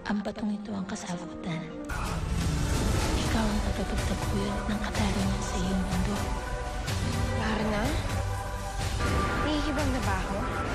Ang batong ito ang kasagutan. Ikaw ang tagapagtaguyod ng katarungan sa iyong mundo. Parna? Nahihibang na ba ako?